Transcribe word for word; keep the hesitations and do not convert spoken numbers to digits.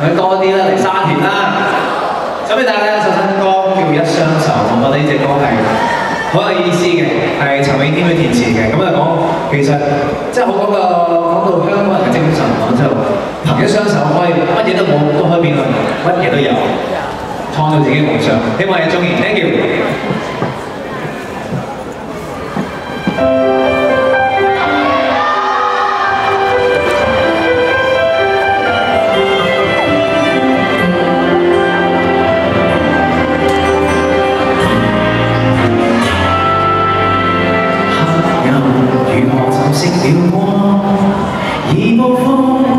佢多啲啦，嚟沙田啦。想俾大家聽一首新歌叫《一雙手》，我覺得呢隻歌係好有意思嘅，係陳詠謙去填詞嘅。咁啊講其實即係好講個講到香港人嘅精神，講就憑一雙手可以乜嘢都冇都可以變到乜嘢都有，創造自己嘅夢想。希望你中意 ，thank you。如何尋食了光，已暴風。